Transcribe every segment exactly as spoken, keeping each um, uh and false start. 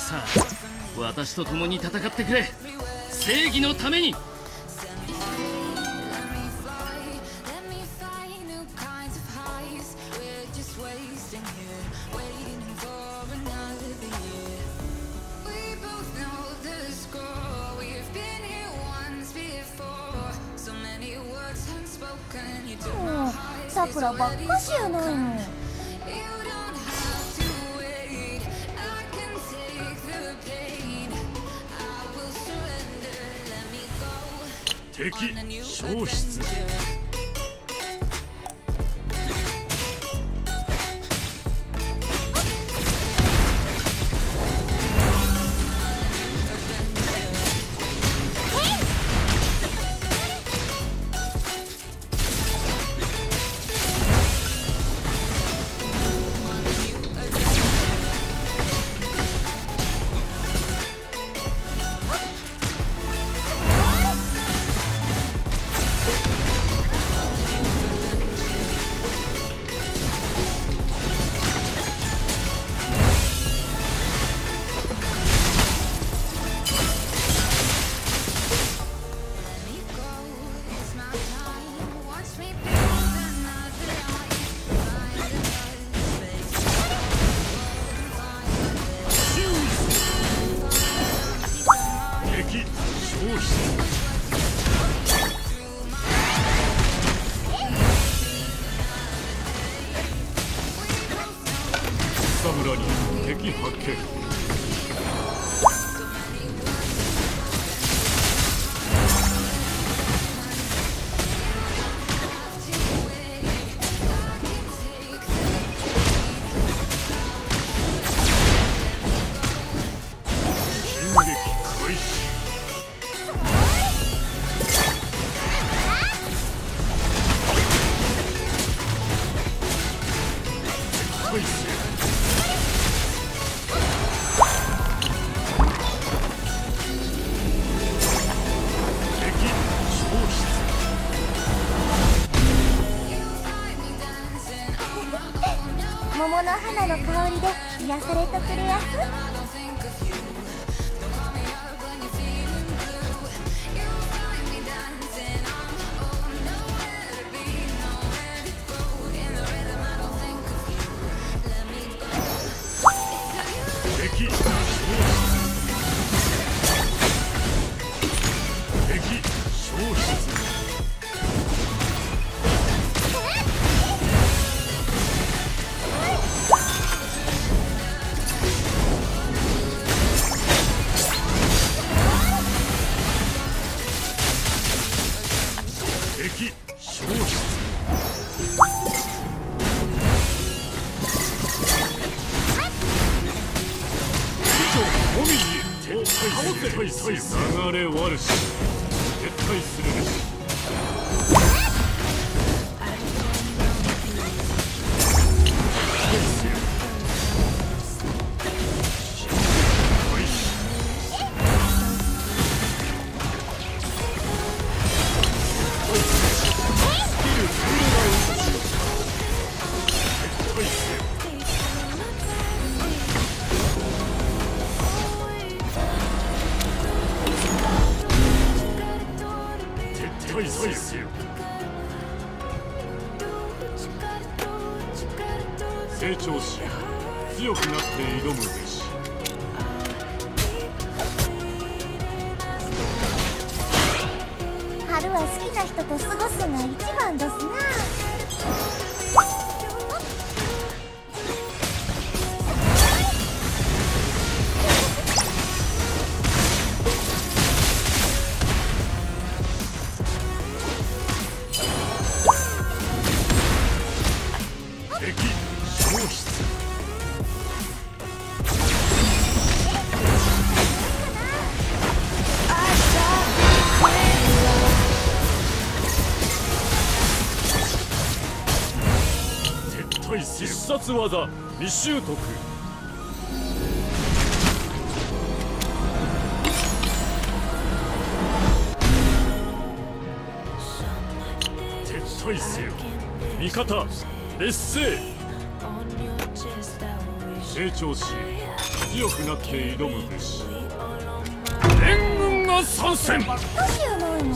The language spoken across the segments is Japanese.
さあ、私と共に戦ってくれ。正義のために。 もうさくらばっかしやないの。 敵消失。草むらに敵発見。 桃の花の香りで癒されとくれやす。流れ悪し、撤退するべし。成長し強くなって挑むべし。 春は好きな人と過ごすのが一番ですな。必殺技未習得。撤退せよ味方、劣勢。 成長し強くなって挑むべし。援軍が参戦。 どうしようもないの。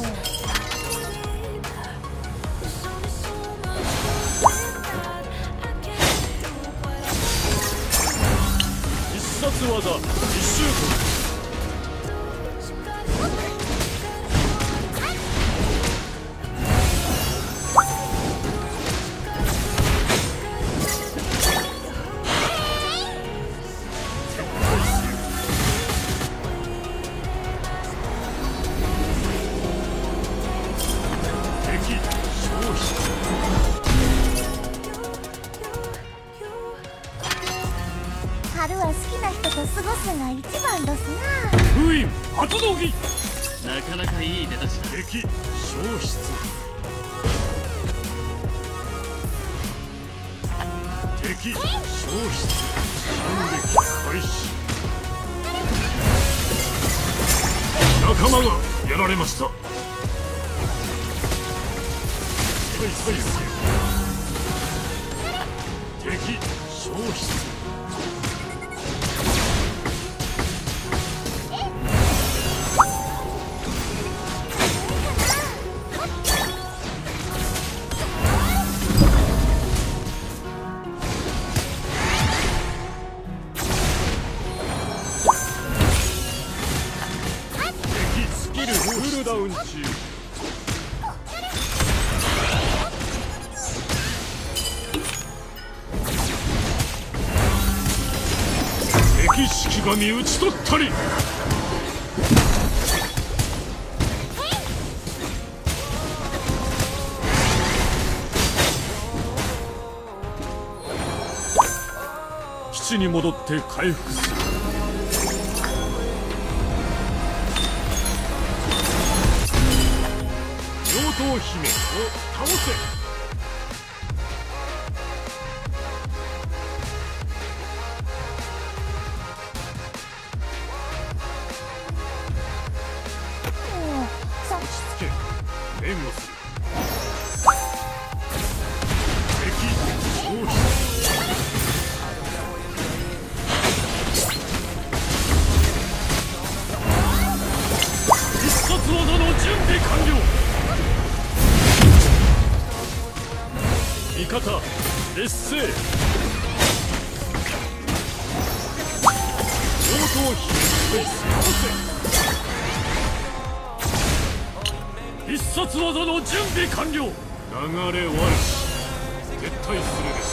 必殺技一周と春は好きな人と過ごすのが一番どすな。 封印発動儀。 なかなかいい出だしだ。 敵消失。敵消失。反撃開始。仲間がやられました。はいはい敵消失。ダウン中。敵式神討ち取ったり。基地に戻って回復する。妖刀姫を倒せ。落ち着け。援護する。敵消失。必殺技の準備完了。味方劣勢。応答費倒せ。必殺技の準備完了。流れ悪し撤退するべ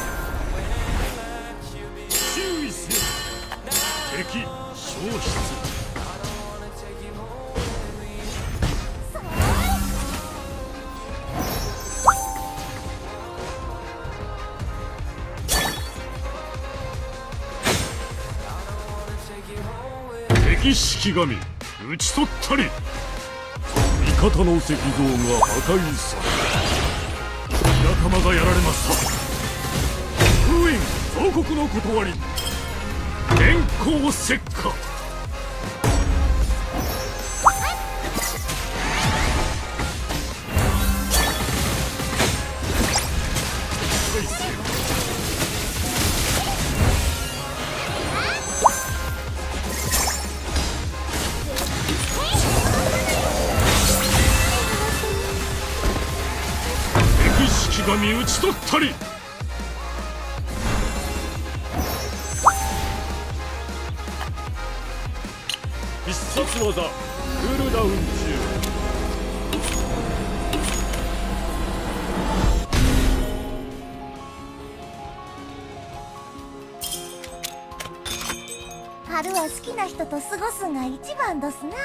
し。注意せよ。敵消失。敵式神討ち取ったり。味方の石像が破壊され、仲間がやられました。封印増国の断り。電光石火。神討ち取ったり。必殺技クールダウン中。 春は好きな人と過ごすのが一番どすな。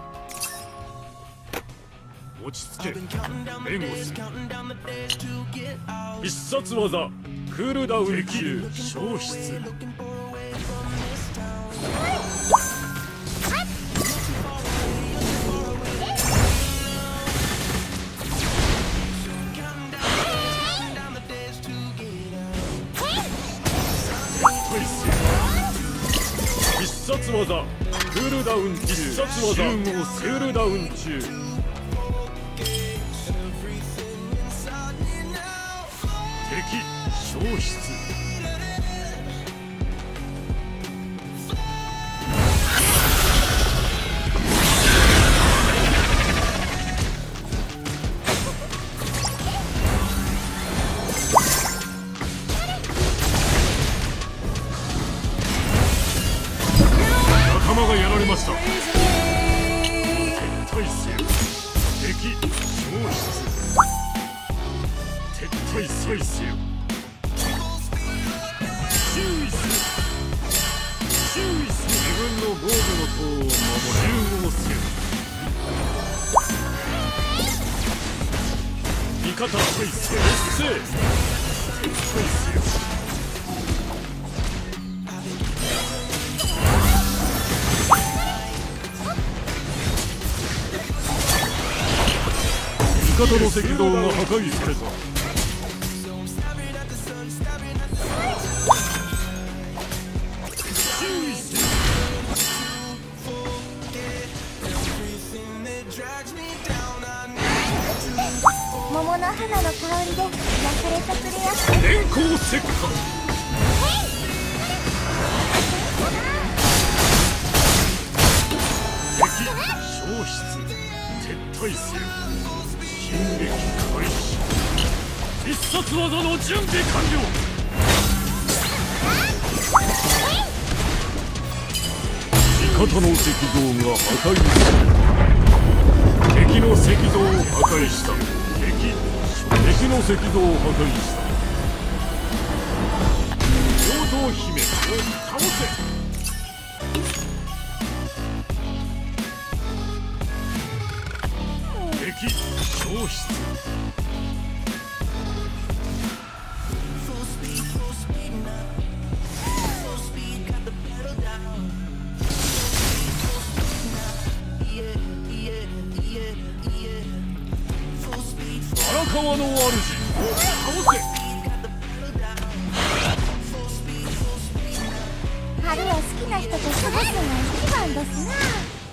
落ち着け。援護する。必殺技クールダウン中。消失。必殺技クールダウン中。必殺技クールダウン中。敵消失。 がやられました。撤退せよ。敵消失。撤退せいせよ。注意する。注意する。自分の防御の塔を守れ。集合せよ。味方退せ。撤退せよ。味方の石像が破壊された。 桃の花の香りで焼かれたプレア電光石火。敵消失。撤退せよ。進撃開始。必殺技の準備完了。味方の石像が破壊された。敵の石像を破壊した。敵敵の石像を破壊した。陽動姫を倒せ。敵消失。荒川の主を倒せ。 春は好きな人と過ごすのが一番ですな。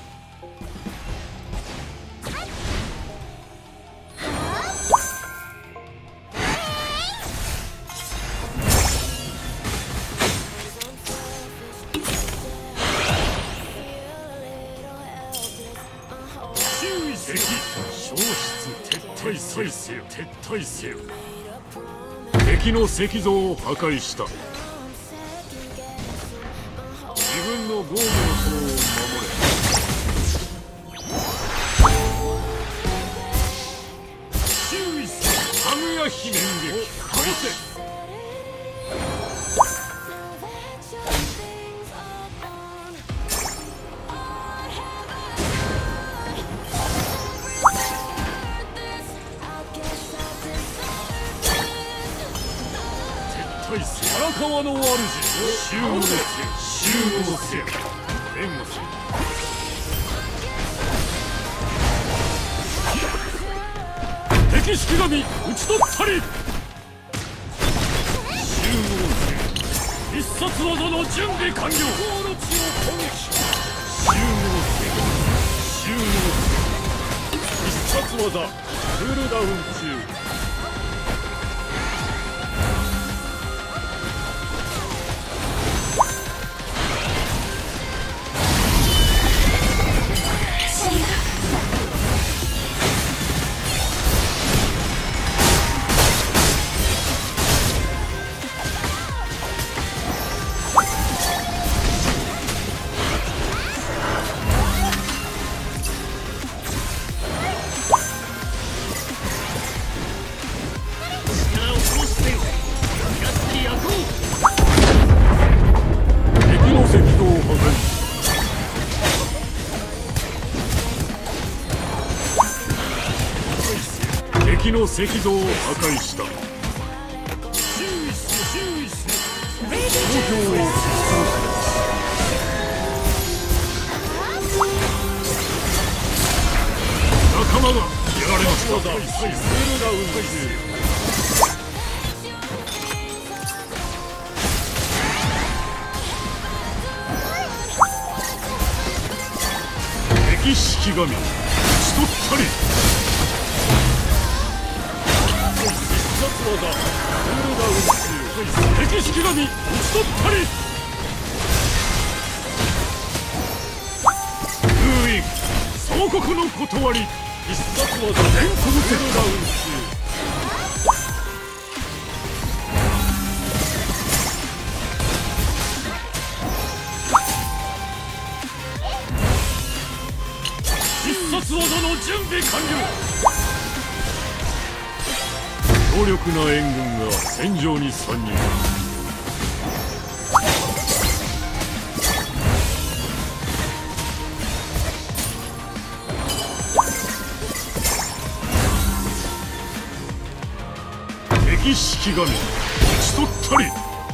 敵消失。撤退せよ。撤退せよ。敵の石像を破壊した。自分の防御の塔を守れ。注意せ。かぐや姫を倒せ。荒川の主を集合せよ。集合せよ。援護せよ。敵式神討ち取ったり。集合せよ。必殺技の準備完了。甲の地を攻撃。集合せよ。集合せよ。必殺技クールダウン中。敵の石像を破壊した。東京を仲間がやられました。敵式神討ち取ったり。必殺技クールダウン中。敵式神討ち取ったり。封印総国の断り。必殺技全国クールダウン中。 技の準備完了。強力な援軍が戦場に参入。敵式神討ち取ったり。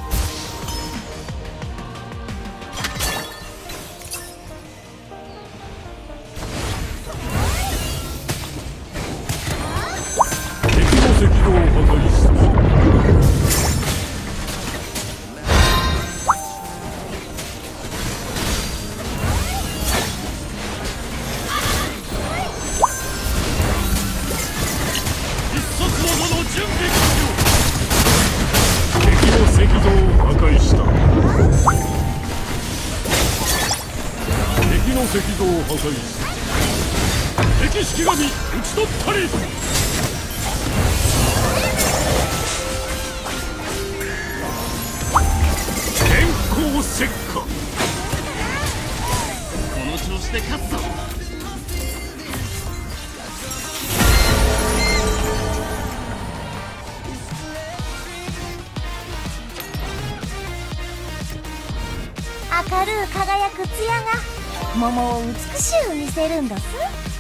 赤道を破壊した。必殺技の準備完了。敵の石像を破壊した。敵の石像を破壊した。敵式神討ち取ったり。石火。この調子で勝つぞ。 明るう輝く艶が桃を美しゅう見せるんどす。